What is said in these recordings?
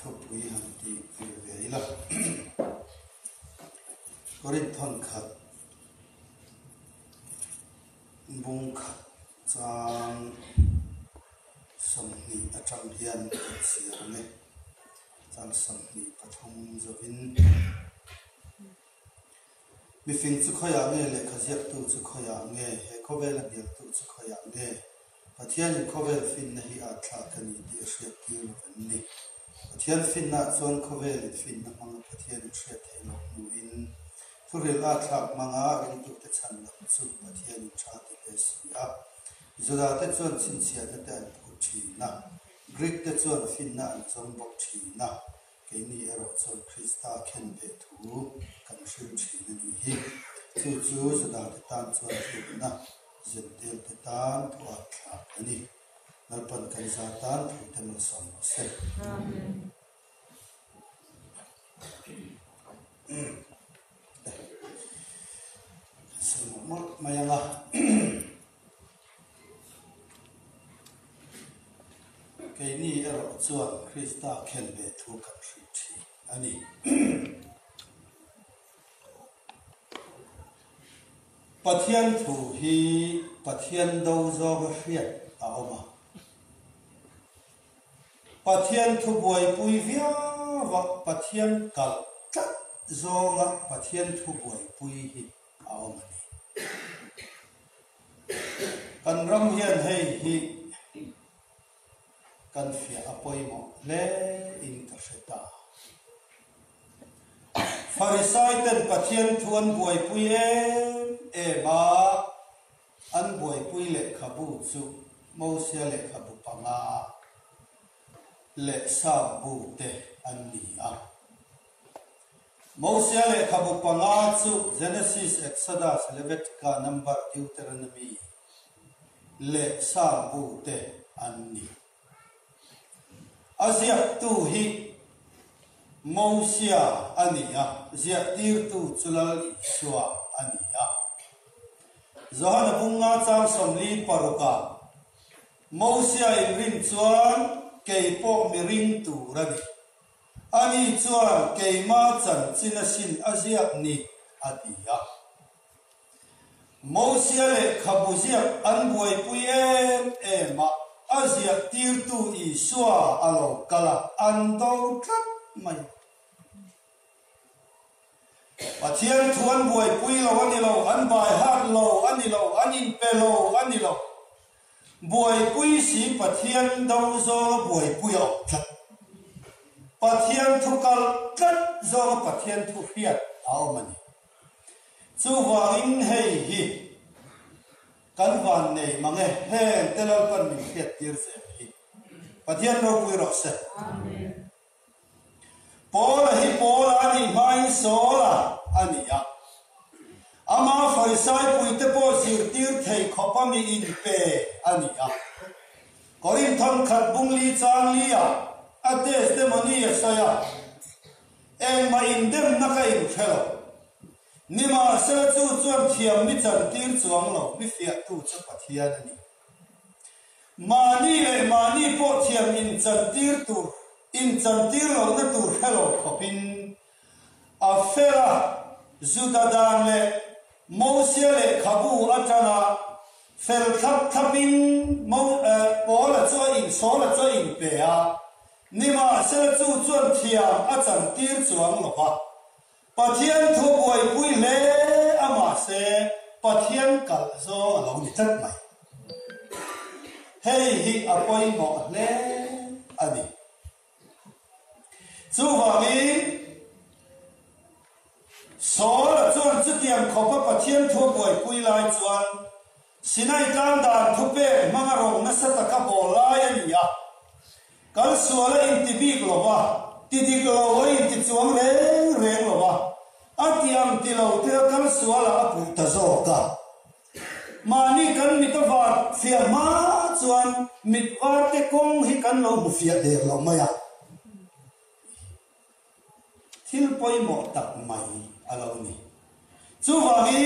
pui han ti ve la korin thon khat bung khat chang samni atam hian siame chang samni pathum zovin mi fin chu khoya nge le khaziak tu chu khoya nge he khovel biak tu chu khoya nge pathian in khovel fin na hi a thla kani ti hriat tir vanni pathian fin na chon khovel fin na mang pathian hriat thelo nu in thuril a thla manga ring tu te chan na chu pathian in tha ti le sia zoda te chon chin sia na te an pu thi na greek te chon fin na an chon bok thi na ke ni ero chon krista khen be thu kan shil thi na ni hi chu chu zoda te tan chon thi na zentel te tan thua thla ani nalpan kan za tan thu te mal som se amen semua mayanga cái ni ero chuan krista khen be thu kan hri thi ani pathian thu hi pathian do zo ga hriat a oma pathian thu buai pui via wa pathian kal tat zo nga pathian thu buai pui hi a oma ni kan ram hian hei hi kan fia apoi mo le in ta seta farisai ten pathian thuan buai pui e ba an buai pui le khabu chu mosia le khabu panga le sa bu te an ni a mosia le khabu panga chu Genesis Exodus Leviticus number Deuteronomy le sa bu te an ni azia tu hi mosia ania zia tir tu chulal iswa ania zohana bunga chang somli paruka mosia in rin chuan keipo mi ring tu rani ani chuan keima chan china sin azia ni atia mosia le khabuzia an buai puiem ema azia tir tu iswa alo kala ando trat mai pathian thuan buai pui lo ani lo an bai hat lo ani lo anin pelo ani lo buai pui si pathian do zo buai pui o tlat pathian thu kal tlat zo pathian thu hiat ao mani chu wangin hei hi kan van nei mange he telal pan min hiat tir se hi pathian ro pui ro se amen pola hi pola ani mai sola ani ya ama farisai pui te po sir tir thei khopami in pe ani ya korin thon khat bung li chang li ya ades de mani saya en ma in dem na ka in khelo nima se chu chuan thiam mi chan tir chuang lo mi fia tu chu pathian ani mani po thiam in chan tir tu in chantir lo na tur hello khopin afera zudadan le mosia le khabu atana fel thap thapin mo pola cho in sola cho in pe a nima se chu chuan thiam a chantir chuang lo pa pathian thu buai pui le ama se pathian kal zo lo ni tat mai hei hi apoi mo le ani chu wangi sola chuan chu tiam khopa pathian thu buai pui lai chuan sinai tang dan thu pe manga rong na sata ka bolai ania kal suala in tibi globa titi globa in ti chuang reng loba atiam tilo te kal suala apu ta zo ka mani kan mitwa fia ma chuan mitwa te kong hi kan lo bu fia de lo maya thil poi mo tak mai alo ni chu wangi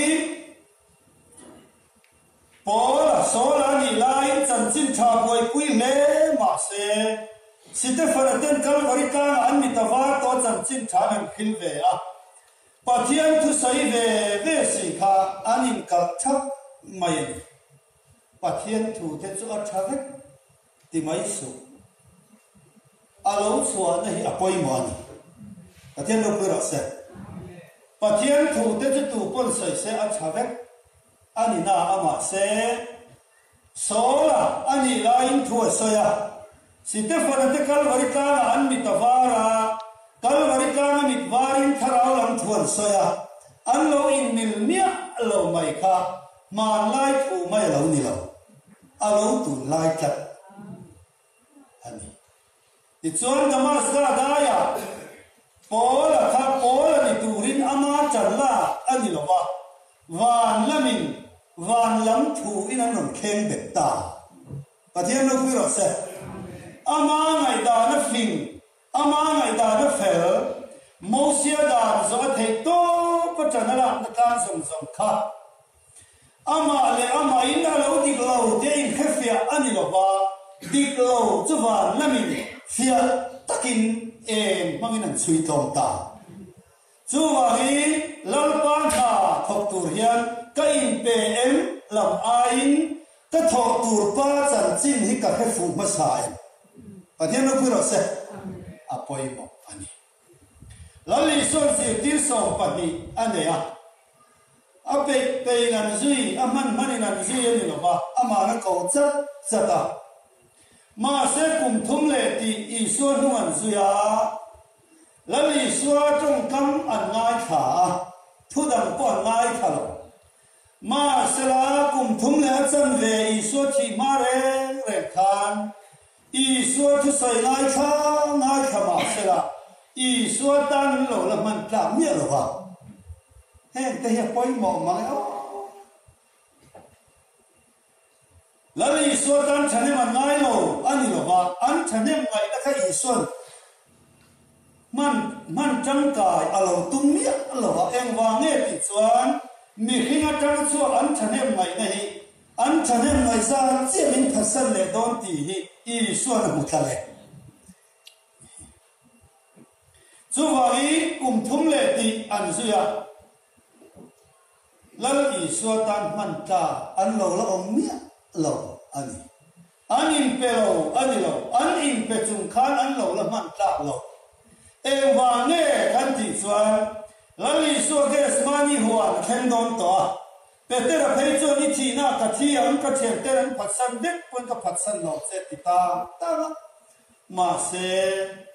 pola sola ni lai chan chin tha boi pui le ma se site faraten kal varika an chẳng chín trả năng khinh về à bà thiên thu say về sĩ khá anh in cặp chắc mày bà thiên thu thế chỗ ở chắc thì mấy số alo xóa này à bôi mòn bà thiên lúc rồi sẽ bà thiên thu thế chỗ tụ quân sợi sẽ ở chắc anh in na ama sẽ số là anh in lại thua sợi à Stefan te kalvarika an mitavara kalvarika mitvarin tharau lam thuan soya an lo in mil mia lo mai kha man lai thu mai lo ni lo alo tu lai kat ani ti chuan damas da daya pola kha pola ni turin ama charla ani lo wa van lamin van lam thu in an non kheng bet ta pathian lo piro se ama ngày da nó phình ama ngày da nó phèo mô xia da rồi thấy tốt bắt chân là nó can sòng sòng khá ama lệ ama in là lâu đi lâu để in khép phía anh đi lâu đi lâu cho vào là mình phía takin em mang in suy tom ta cho vào hi lâu ban thà thọc tur hiền cái in pm làm ai cái thọc tur ba chân chín hi cả khép phụ mất sai và thiên nó quy sẽ à bồi một anh là lý do gì tiêu sầu bát đi anh này à bê ngàn duy man ngàn duy anh nó ba mà nó cầu chất à mà sẽ cùng thum lệ thì ý số nó ngàn duy là lý do trong cam anh ngay thả thu đằng quan ngay thả mà sẽ là cùng thum lệ chân về ý số chỉ mà rèn khan ý số thu say ngay khá mà sẽ là ý số tan lẩu là mình làm miệng rồi vào hèn thế hiệp quay mỏ mà là ý số tan chẳng nên mà ngay lẩu anh lẩu vào anh chẳng nên ngay đã cái ý số man trăng cài à lẩu tung miệng lẩu vào em vào nghe thì choán mình khi ngắt trăng số anh chẳng nên ngay này anh chẳng nên ngay ra chỉ mình thật sự lệ đón thì ý số là một cái dù vậy cùng thung lệ thì anh suy à là ý số tan man ta anh lâu là ông mía lâu anh in pe lâu anh in pe chung khan anh lâu là man ta lâu em và nghe khăn thì xoan là ý số cái smani hoàn khen đón to pe te ra thấy cho đi chỉ na cả chi anh cả chuyện te anh phát sinh đứt quân cả phát sinh lâu sẽ thì ta mà sẽ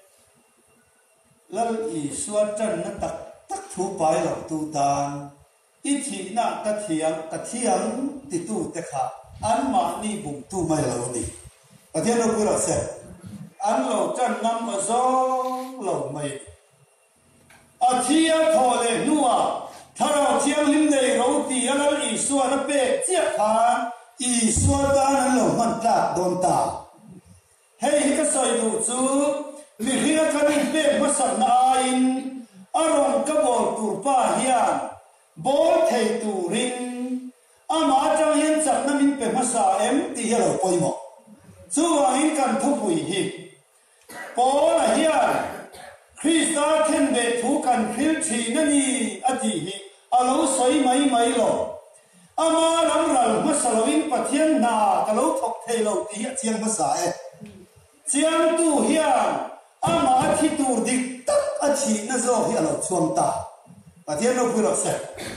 lal i suat chan na tak thu pai lo tu tan i thi na ka thiang ti tu te kha an ma ni bum tu mai lo ni pathian lo ku ra se an lo chan nam ma zo lo mai a thia tho le nuwa tharo thiang lim nei ro ti lal i suat na pe chia kha i suat ta an lo man ta don ta hei ka soi du chu vì khi các anh biết mất sẵn ai arong các bộ tủ pa hiền bố thầy tủ rin mà trong hiện trạng năm mình biết mất sa em thì hiểu bồi mỏ chú hoàng cần thu bùi hi bố là hiền Christa thiên về thu cần khiêu chỉ nên đi ở gì hi lâu soi mấy lo mà lắm rồi mất sa lovin bắt thiên na cái lâu thọc thầy lâu thì hiện chiang mất sa em chiang tu hiền ama thi tur dik tak achi na zo hi alo chuang ta pathian no pui lo se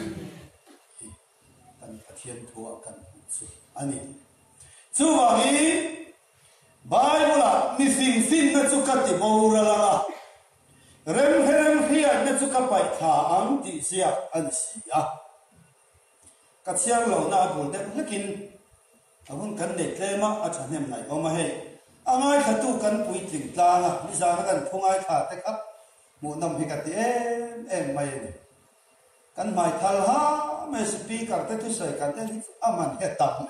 kan pathian thua kan chu ani chu wa hi bible mi fin na chu ka ti bo ra la rem hian na chu ka pai tha ang ti sia an sia ka chiang lo na bul de lekin awun kan de tlema a chanem nai o ma he angai khatu kan pui ting tlang a ni za kan thungai kha te khap mu nam hi ka ti em mai ni kan mai thal ha me speaker te tu sai kan te aman he tam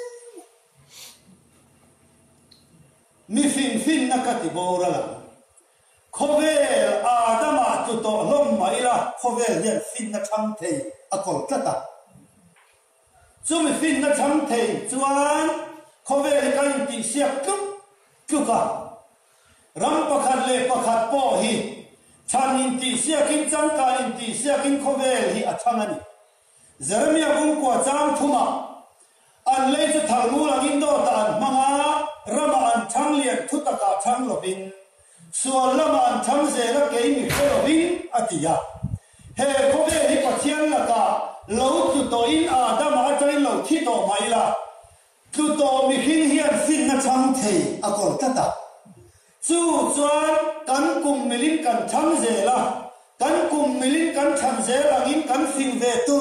mi fin na ka ti bora la khove adama tu to lom mai la khove lian fin na cham thei a kol kata chu mi fin na cham thei chuan khove ka in ti siap kuka ram pakhat le pakhat po hi chani in ti sia kin chang ka in ti sia kin khovel hi athangani Jeremia bung kwa chang thuma an lei chu thalmu langin do ta an manga rama an thang lian thutaka thang lovin sual lama an thang ze la ke mi lovin atia he khovel hi pathian la ka lo tu to in adam a chai lo thi to mai la tu to mi hin hian fin na chang thei a kol ta ta chu chuan kan kum milin kan thang ze la kan kum milin kan thang ze langin kan fin ve tu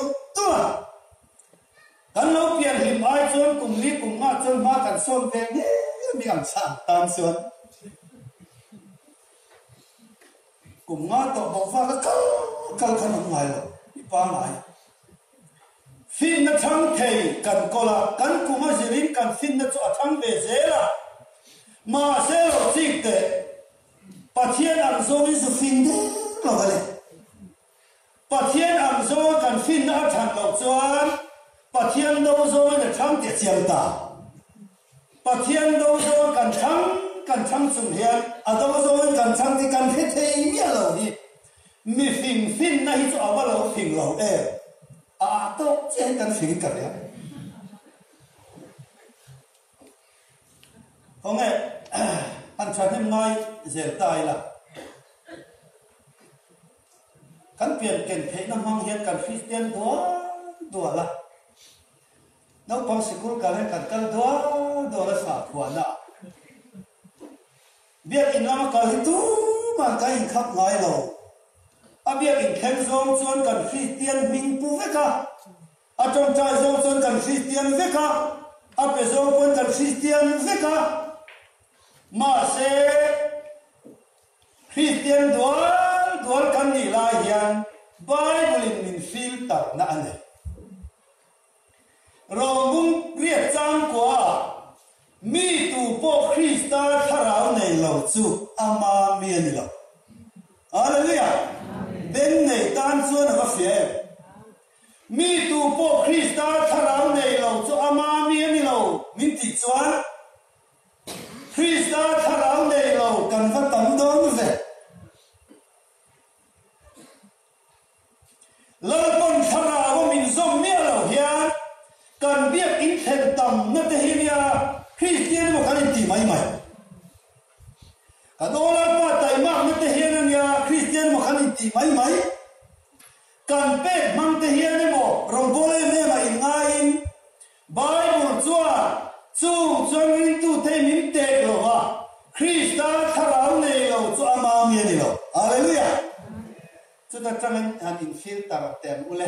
kan lo pian him ai chuan kum li kum nga chuan ma kan som ve ni mi ang sang tan chuan kum nga to bo fa ka kal kan ngai lo pa mai fin na thang thei kan kola kan kum a zirin kan fin na chu a thang ve ze la ma se lo chik te pathian ang zo min su fin de lo vale pathian ang zo kan fin na than lo chuan pathian do zo na thang te chiam ta pathian do zo kan thang chung hian a do zo kan thang ti kan he thei mi lo ni mi fin na hi chu a lo fin lo a to chen kan fin ka ya hong an chan hem ngai zel tai la kan pian ken thei na mang hian kan Christian do la no pang sikul ka le kan do la sa thuana biak in lama ka hi tu ma ka in khap ngai lo a biak in khen zong chuan kan Christian ming pu ve ka a tong chai zong chuan kan Christian ve ka a pe zong pon kan Christian ve ka ma se Christian dual kan ni la hian Bible in min fil tak na ane Romung riat chang kwa mi tu po Krista tharau nei lo chu ama mi ni lo Hallelujah ben nei tan chuan ha fie mi tu po Krista tharau nei lo chu ama mi ni lo min ti chuan Krista tharau nei lo kan va tam don ve lalpon tharau min zom mi lo hian kan biak in then tam na te hinia Christian mo kan ti mai kan ola pa tai ma na te hiania Christian mo kan ti mai kan pe mang te hiania mo rombole me ma in ngain Bible chuan in tu te min te lo wa Krista tharau nei lo chu ama mi ni lo hallelujah chu ta chang an in fil tar tem ule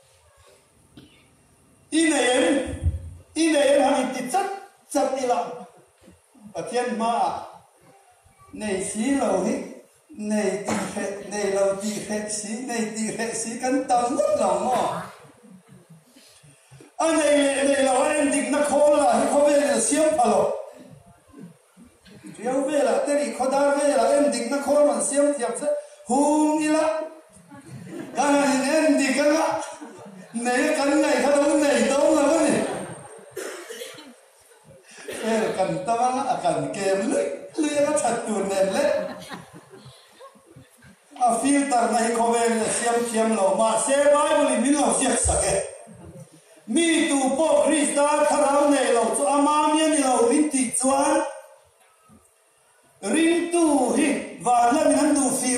Ine han ti chat ila pathian ma nei si lo hi nei lo ti he si kan tam nut lo mo a nei lo en dik na khola hi kho ve siam phalo riau ve la te ri khodar ve la en dik na khol man siam tiam se hung ila kana en dik la nei kan nei kha lo nei do la ni kan tawang akan kem le ga chat tu nen le a filter na hi khovel siam lo ma se Bible min lo siak sake mi tu po Krista tharau nei lo chu ama mi ni lo rin ti chuan rin tu hi wa la min han du fi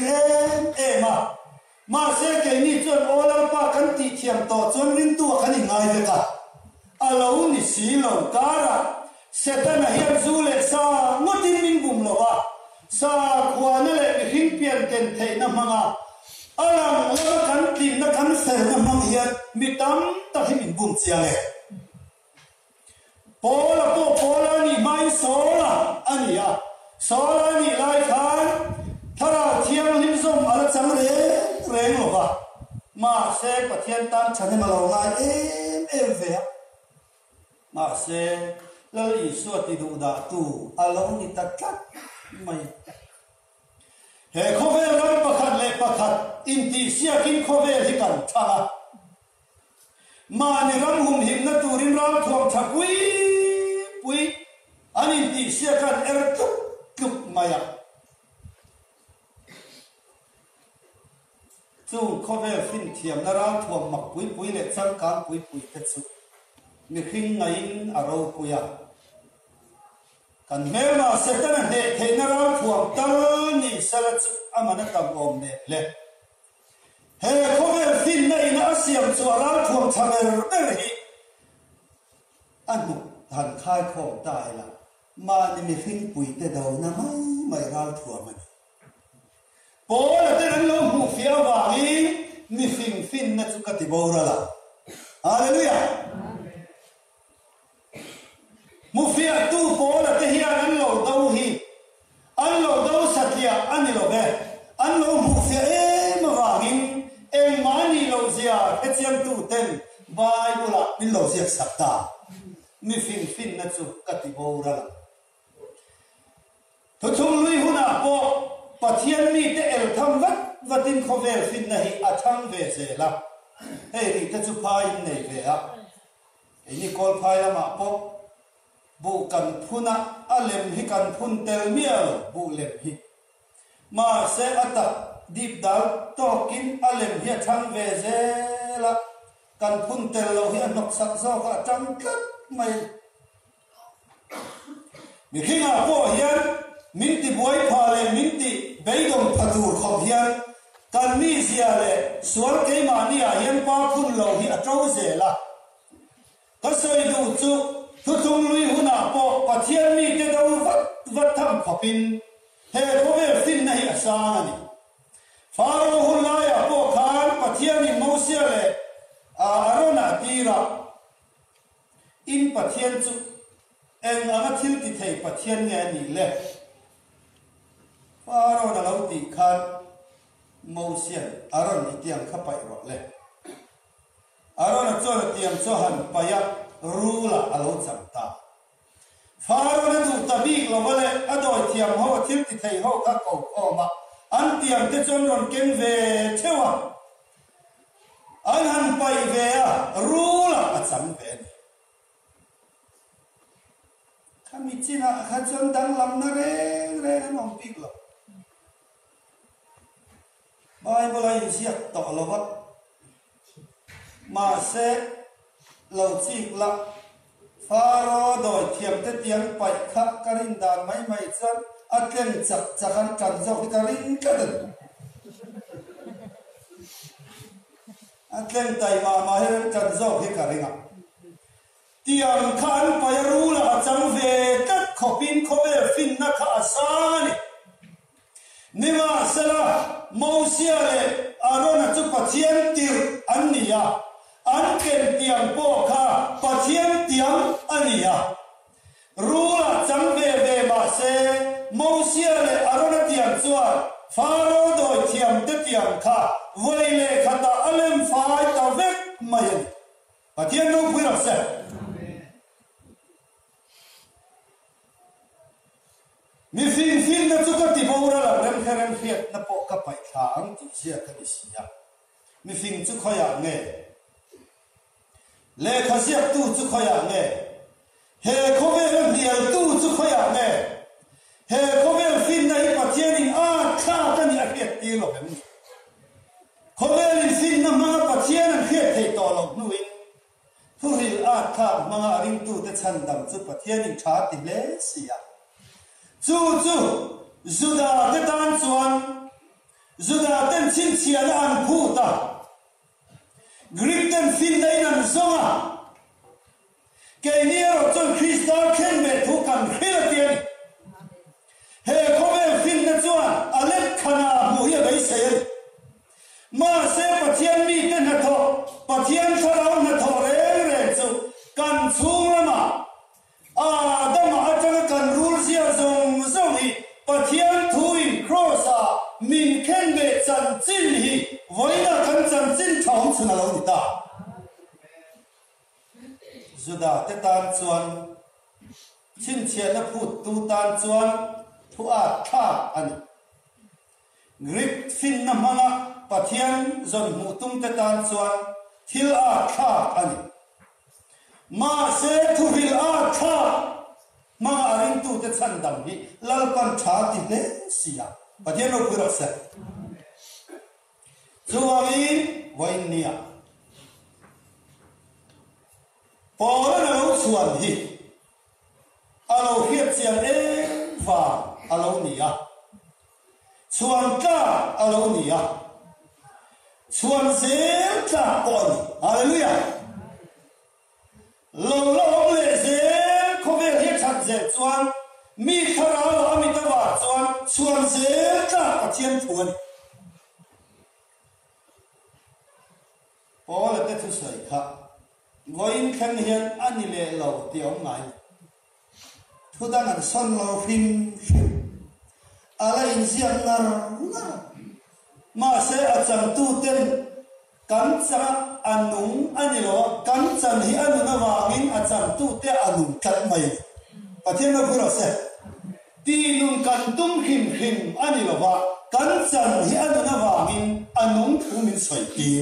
ma se ke ni chuan ola pa kan ti thiam to chuan rin tu kan ni ngai ve ka alo ni si lo kara Setana hian zule sa ngotin min bum lo wa sa khwana le hin pian ten thei na manga alam la kan tin na kan ser na mang hian mitam ta hi min bum chia le pola ni mai sola ania sola ni lai khan thara thiam lim zom ala chang re lo wa ma se pathian tan chane ma lo ngai em ve ma se lali suat ti du da tu along ni ta kat mai he khovel ram pakhat le pakhat in ti sia kin khovel hi kan tha ma ni ram hum him na turin ram thom pui an in ti sia kan tup maya chung khovel fin thiam na ral thuam mak pui pui le chang kang pui pui te chu mi khing ngain aro puya kan mel ma se tan de the na ral thuam tal ni sala chu amana tam om ne le he khovel fin na ina asiam chu ral thuam thamer ber hi anu than khai khom tai la ma ni mi khing pui te do na mai ral thuam ani bố là tên anh lâu mù phía vàng ý mi phình phình nè chú cắt thì bố ra là Hallelujah mù phía tu bố là tên hiền anh lâu đâu hi anh lâu đâu sạch ya anh lâu bé anh lâu mù phía em mà vàng ý em mà ni lâu zia cái chiang tu tên bài bố là mi lâu zia sạch ta mi phình phình nè chú cắt thì bố ra là thôi chung lui hôn à bố bà thiên mi te el tham vật tin khó về fin này à thăng về dễ lắm hey thì cái chú phai này về á cái này con phai là mà bố bu cần phun á lem hi cần phun tel miêu bu lem hi mà sẽ tập deep down to kín lem hi thăng về dễ lắm cần phun tel lâu hi nọc sắc do cả trắng cất mày vì khi nào bố hiền minti boy phale minti beidom phatur khom hian kan mi zia le sual ke ma ni a hian pa phun lo hi a tro zela ka soi du chu thu thung lui huna po pathian mi te do vat tham khopin he khovel fin nahi asa ani faro hun la ya po khan pathian ni mosia le arona tira in pathian chu en anga thil ti thei pathian nge ni le Faro na lau ti khan motion aron ni tiang khapai ro le aron cho tiang cho han paya rula alo cham ta Faro na du tabi lo vale adoi tiang ho thil ti thei ho ka ko ma an tiang te chon ron ken ve thewa an han pai ve a rula a cham ve khami china kha chon dang lam na re mong pik lo Bible ay siya to lovat mà sẽ lâu chỉ là Pharaoh đòi thiềm tới tiếng bạch khắc karin đàn mấy mấy chân ắt lên chặt chặt hắn cần dọc cái karin cái đừng ắt lên tay mà hết cần dọc cái karin à tiếng khăn phải ru là chẳng về các khó về pin na khá san nhưng mà sẽ là Moses le Aaron chu pathian tir ania an ken tiang po kha pathian tiang ania rula chang ve ma se Moses le Aaron tiang chuan Pharaoh doi thiam te tiang kha voi le khata alem phai ta vek mai pathian no pui ra se mi fin na chu ka ti bora la rem kherem fiat na po ka pai thang ti sia ka sia mi fin chu khoya nge le khasiak tu chu khoya nge he khovel dial tu chu khoya nge he khovel fin na hi pathian in a kha ka ni a fiat ti lo hem khovel in fin na ma pathian an fiat thei to lo nuin thu hil a kha ma ring tu te chan dam chu pathian in tha ti le sia Chú Judah te tan chuan Judah ten chin chian an phu ta Greek ten fin dai nan zonga ke niero chon Christa khen me thu kan khila tian he khove fin na chuan alek khana bu hi bai se ma se pathian mi ten na tho pathian tharau na tho re chu kan chunga ma dama atanga kan rule sia zong hi pathian thuin cross min khen be chan chin hi voina kan chan chin thong chuna lo ni ta Judah te tan chuan chin chia na phut tu tan chuan thu a tha ani Greek fin na manga pathian zon mu tum te tan chuan thil a tha ani ma se thu hil a tha ma arin tu te chan dam hi lalpan tha ti le sia pathian no pura se chuangin voin nia Paul lo chuan hi alo hiệp chiang và alo nia chuan ka alo nia chuan zel ka pon hallelujah lo le zel ko ve hi chat zel chuan mi khara lo ami ta wa chuan zel ka pathian thuan Paul te thu sai kha voin khan hian ani le lo ti om ngai thu dang an son lo phim ala in siang ngar ma se acham tu ten kan cha anung ani lo kan chan hi anu na wangin acham tu te anung kat mai pathian lo phuro se ti nung kan tum him ani lo wa kan chan hi anu na wangin anung thu min soi ti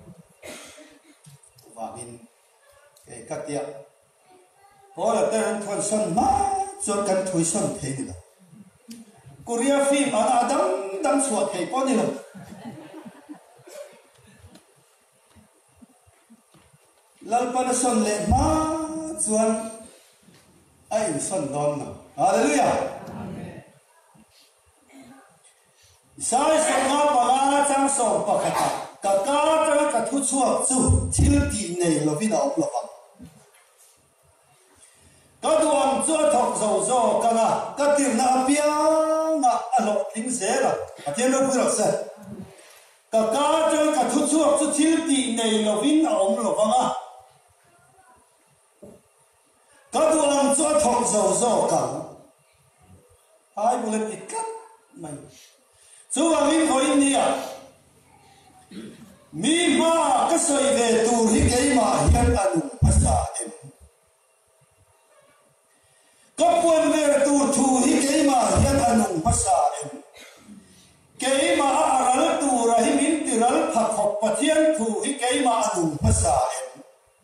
wangin cái các tiệm có là tên thuần son má cho cần thui son thế này Korea phim ở đâm suốt thế có gì đâu lần pan son lệ má chuan ai son đòn nào hallelujah sai son ngã bà trang son bà khát cả cho cả thu chuộc chu thiếu tiền này là vì đâu là bằng các đoàn cho thọc dầu cả na các tiền na bia na alo tính dễ là tiền đâu phải là cả cho cả thu chuộc chu thiếu tiền này là vì đâu là bằng các đoàn cho thọc dầu cả ai muốn lấy cắt mày chú vào in khối in đi à mi ma cái sợi về tu hi cái mà hiện anh asa em có quân về tu thu hi cái mà hiện anh asa em cái mà aral tu ra hi min tiral phật học pathian thu hi cái mà anh asa em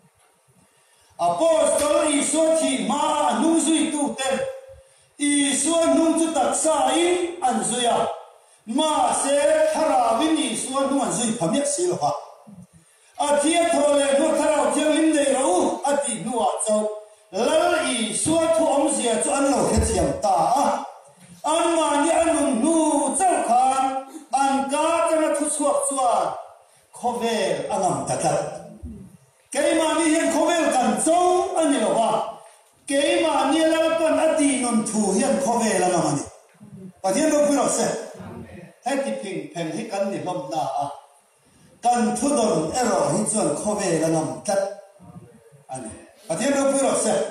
apostol iso thi ma nung zui tu tem iso nung tu tak sa in an zuya ma se thara vini suan nuan zui phamyak si lo ha a thia thole no thara thiang lim nei ro a ti nuwa chau lal i suan thu om zia chu an lo he thiam ta a an ma ni anun nu chau khan an ka chana thu chuak chuan khovel angam takat ke ma ni hian khovel kan chau ani lo ha ke ma ni la pan ati nun thu hian khovel angam ani pathian lo pui lo se hết thì phình phèn hết cắn thì lom na à cắn thu đồn ero hết chuẩn khó về là nằm cắt anh à thiên đâu rồi sẽ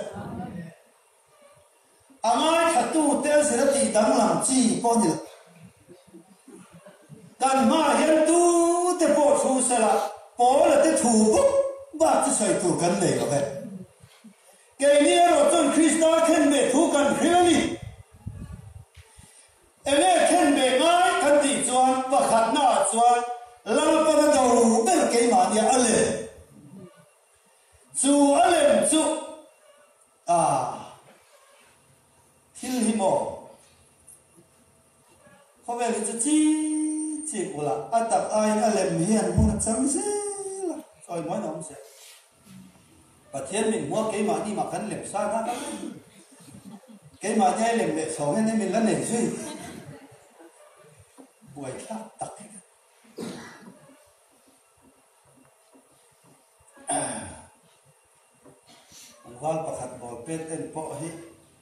à ngay thật tu theo sẽ là tỷ đắng làm chi bao nhiêu cắn mà hiện tu thì bỏ thu sẽ là bỏ là cái thủ bút và cái sợi thủ cắn này là vậy cái này rồi trong Christa khen về thu cắn really em ấy khen về ngay khăn tỷ chuan và khát na chuan lăng pan đầu bên cái mà nhà ale chu ale chu à thiên hi mò có vẻ là chỉ của là ăn tập ai ale hiền muốn chấm gì là rồi nói nó không sẽ và thiên mình mua cái mà đi mà khăn lẹp sai đó cái mà nhai lẹp lẹp xấu nên mình lên nền suy buổi khác tắc Wal pakat bol pet en po hi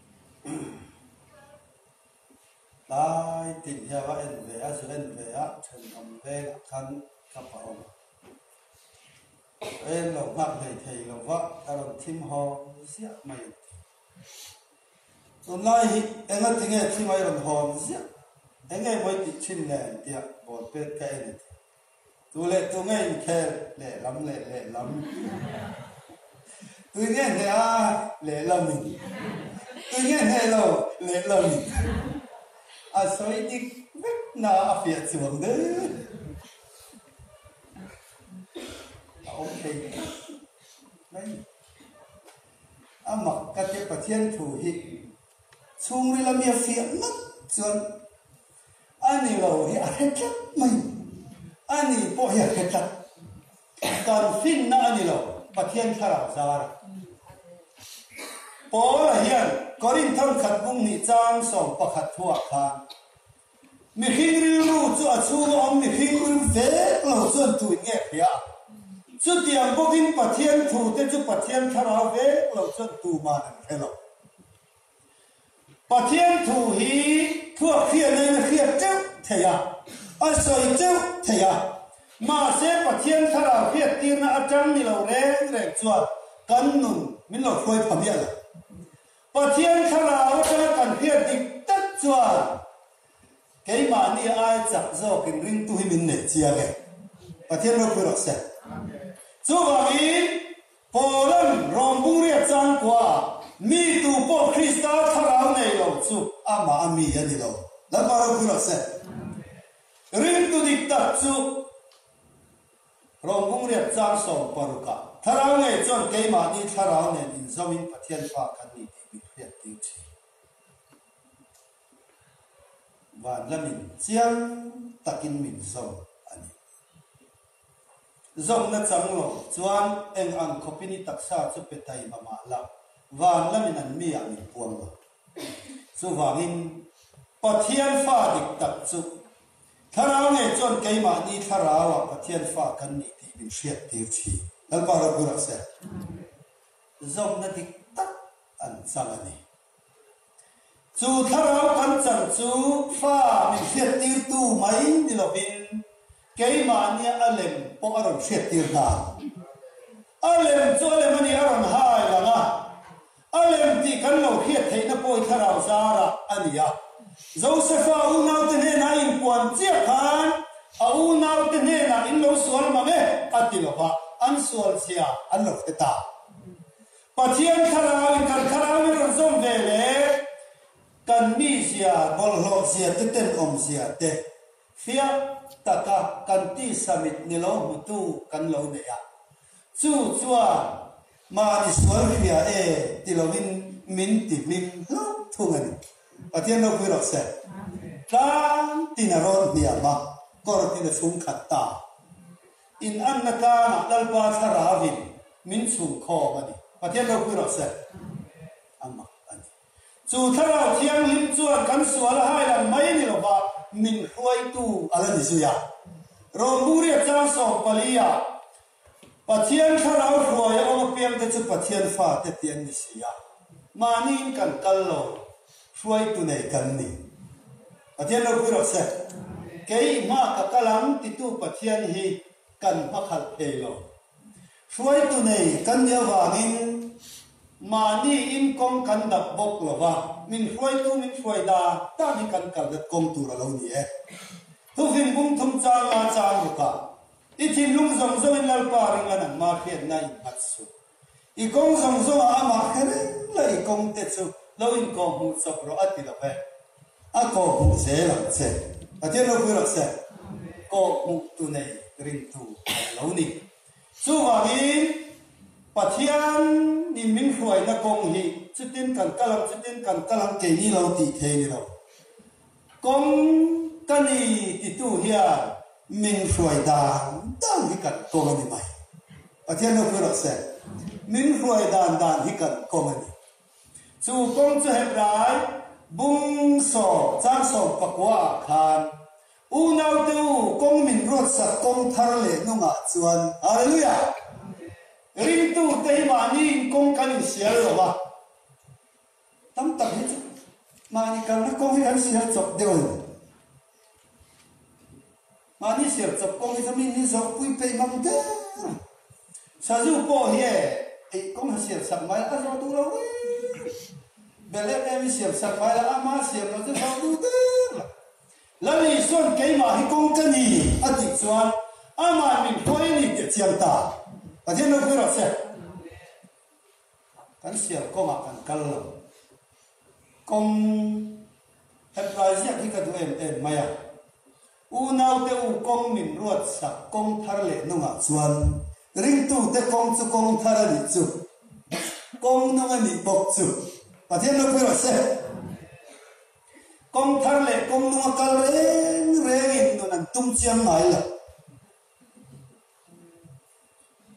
tai tin ya wa en ve a su en ve a chen om ve khan ka pa om en lo ngak nei thei lo wa aron thim ho sia mai ton lai hi en a tinge thim mai ron hom sia en ngai moi ti chin le dia bol pet ka en tu le tu ngai khe le lam tôi nghe thế à lệ lòng mình tôi nghe thế đâu lệ lòng mình à soi đi vết na phía xuống đấy ok đấy à mặc cái tiết bát thiên thủ hi chung đi làm việc phiền lắm chọn anh này lâu hi ai chết mình ani po hiya khetat kan fin na ani lo pathian thara zara Paul hian Corin thon khat bung ni chang som pakhat thuak khan mi khingri lu chu achu om mi khingri ve lo chon tu nge phia chu tiang bokin pathian thu te chu pathian thara ve lo chon tu ma nan hello pathian thu hi thuak khia nei na khia chau theya a soi chau theya ma se pathian thara khia tir na atang ni lo re chuan kan nun min lo khoi phamia la pathian thara wa kan khia dik tat chuan cái mà ni ai chặt do cái ring tu hi min ne chia ke pathian lo khoi ro se chu wa mi polan rom bung ria chang kwa mi tu po Krista tharau nei lo chu ama ami ani lo la ba ro khoi ro se ring tu dik ta chu rom bung ria chang som paruka tharau nei chon cái mà ni tharau nei in zomin pathian fa kan ni ti bi khriat ti chi và lamin chiang takin min zong ani zong na chang lo chuan eng ang khopini taksa chu petai mama la van lamin an mi ang puang lo chu wangin pathian fa dik tak chu tharau nge chon keima ni tharawa pathian fa kan ni ti bin hriat tir chi dal pa ro gura se zong na dik tak an chang ani chu tharau kan chang chu fa min hriat tir tu mai ni lovin keima ni alem po aron hriat tir da alem chu alem ani aron hai langa alem ti kan lo hriat theina poi tharau zara ania Josepha u nau te ne na in puan chia khan a u nau te ne na in lo sual ma me atilova an sual sia an lo ta pathian tharau in kan tharau ni ron zom ve le kan mi sia bol lo sia te ten om sia te fia taka kan ti samit ni lo mutu kan lo ne ya chu chua ma ni sual fia ti lovin min ti min lo thungan pathian lo khoi ro se kan tinaron nia ma kor tin sung khatta in an na ka ma dal pa tharavin min sung kho mani pathian lo khoi ro se amma ani chu tharau thiang lim chuan kan sual hai lam mai ni lo ba min huai tu ala ni su ya ro muri cha so palia pathian tharau huai om piam te chu pathian fa te tian ni sia mani kan kal lo huai tu nei kan ni pathian lo khoi ro se cái ma ka kalam ti tu pathian hi kan pakhal thelo huai tu nei kan ya wangin mani in kong kan dak bok lova min huai tu min huai da ta ni kan kal dat kong tu ra lo ni e tu vin bung thum cha nga cha lu ka i thin lung zong zong in lal pa ring an ma khiat nai mat su i kong zong zong a ma khere la i kong te chu lo in kong hu chop ro ati la ve a ko hu se la se pathian lo khoi ro se ko mu tu nei ring tu lo ni chu wangin pathian ni min huai na kong hi chutin kan kalang ke ni lo ti the ni lo kong kani ti tu hia min huai dan hi kan kong ni mai pathian lo khoi ro se min huai dan hi kan kong ni chu kong chu heb rai bung so chang so pakwa khan u nau tu kong min rot sa kong thar le nunga chuan hallelujah ring tu te ma ni kong kan sial lo ba tam tak hi ma ni kan na kong hi an sial chop de oi ma ni sial chop kong hi zamin ni zo pui pe mam de sa ju po hi e kong sial sak mai a zo tu lo bele em sial sak mai la ma sial lo zo tu de la ni son ke ma hi kong kan ni a ti chuan ama min khoi ni te chiang ta pathian lo khoi ro se kan sial ko ma kan kal lo kong hebraizia ki ka du em maya u nau te u kong min ruat sak kong thar le nunga chuan ring tu te kong chu kong thar ani chu kong nunga ni bok chu pathian lo khoi ro se kong thar le kong nunga kal reng in nun an tum chiam ngai la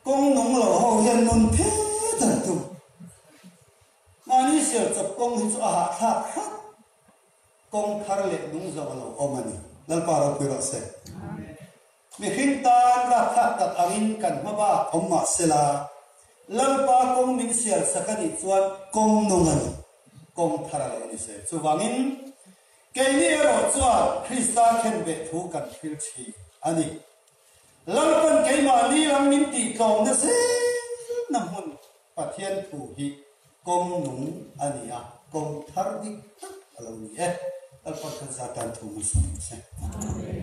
công nung lâu hậu hiện nun phê thần tu mani siêu tập công hít hạ hạ hạ công thar lệ nung dầu lâu omani lal paro piro se mi khinh tan ra thắt đặt angin kan haba omma sela lal pa công min siêu sakani chuan công nung ani công thar lệ ni se chuwangin cái này rồi cho Christa khen về thu cần phiêu chi anh đi lần phần cái mà đi làm mình tị công nó sẽ nằm hồn và thiên thủ hi công nung anh đi à công thar đi lâu nhỉ lần phần cái gia tan thủ musuh